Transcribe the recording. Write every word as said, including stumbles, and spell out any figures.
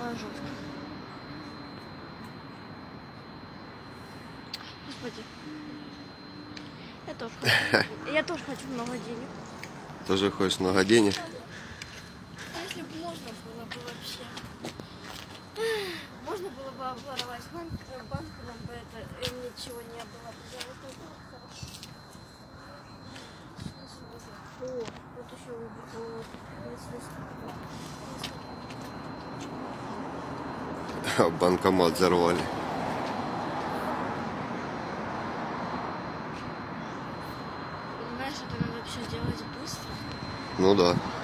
А, жестко. Господи. Я тоже хочу. Я тоже хочу много денег. Тоже хочешь много денег? А если бы можно было бы вообще? Можно было бы обворовать банк, банк, нам бы это и ничего не было бы. Я вот это хорошо. О, вот еще вот. Банкомат взорвали. Понимаешь, это надо все делать быстро. Ну да.